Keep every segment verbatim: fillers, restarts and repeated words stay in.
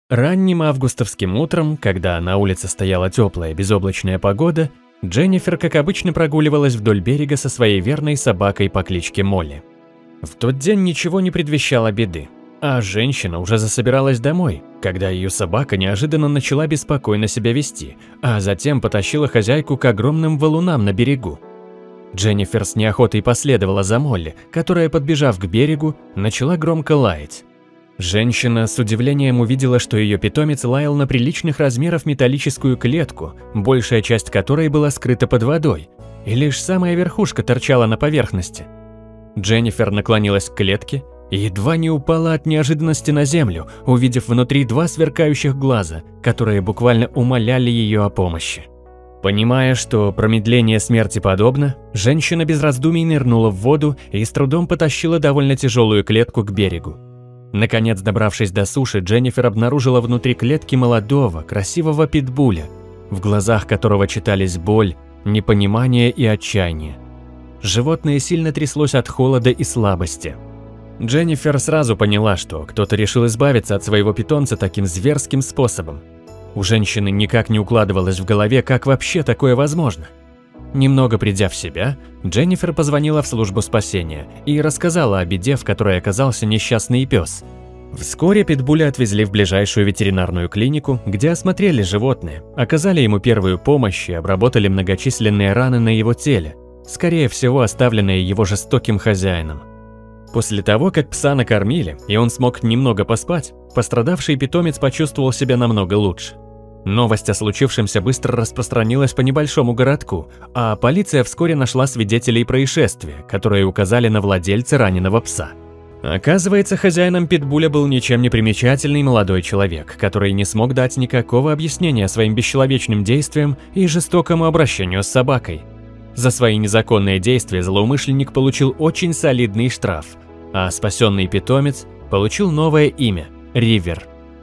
Ранним августовским утром, когда на улице стояла теплая безоблачная погода, Дженнифер, как обычно, прогуливалась вдоль берега со своей верной собакой по кличке Молли. В тот день ничего не предвещало беды, а женщина уже засобиралась домой, когда ее собака неожиданно начала беспокойно себя вести, а затем потащила хозяйку к огромным валунам на берегу. Дженнифер с неохотой последовала за Молли, которая, подбежав к берегу, начала громко лаять. Женщина с удивлением увидела, что ее питомец лаял на приличных размеров металлическую клетку, большая часть которой была скрыта под водой, и лишь самая верхушка торчала на поверхности. Дженнифер наклонилась к клетке и едва не упала от неожиданности на землю, увидев внутри два сверкающих глаза, которые буквально умоляли ее о помощи. Понимая, что промедление смерти подобно, женщина без раздумий нырнула в воду и с трудом потащила довольно тяжелую клетку к берегу. Наконец, добравшись до суши, Дженнифер обнаружила внутри клетки молодого, красивого питбуля, в глазах которого читались боль, непонимание и отчаяние. Животное сильно тряслось от холода и слабости. Дженнифер сразу поняла, что кто-то решил избавиться от своего питомца таким зверским способом. У женщины никак не укладывалось в голове, как вообще такое возможно. Немного придя в себя, Дженнифер позвонила в службу спасения и рассказала о беде, в которой оказался несчастный пес. Вскоре питбуля отвезли в ближайшую ветеринарную клинику, где осмотрели животное, оказали ему первую помощь и обработали многочисленные раны на его теле, скорее всего оставленные его жестоким хозяином. После того, как пса накормили и он смог немного поспать, пострадавший питомец почувствовал себя намного лучше. Новость о случившемся быстро распространилась по небольшому городку, а полиция вскоре нашла свидетелей происшествия, которые указали на владельца раненого пса. Оказывается, хозяином питбуля был ничем не примечательный молодой человек, который не смог дать никакого объяснения своим бесчеловечным действиям и жестокому обращению с собакой. За свои незаконные действия злоумышленник получил очень солидный штраф, а спасенный питомец получил новое имя – Ривер.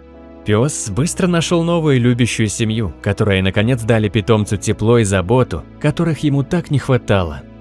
Пес быстро нашел новую любящую семью, которая наконец дали питомцу тепло и заботу, которых ему так не хватало.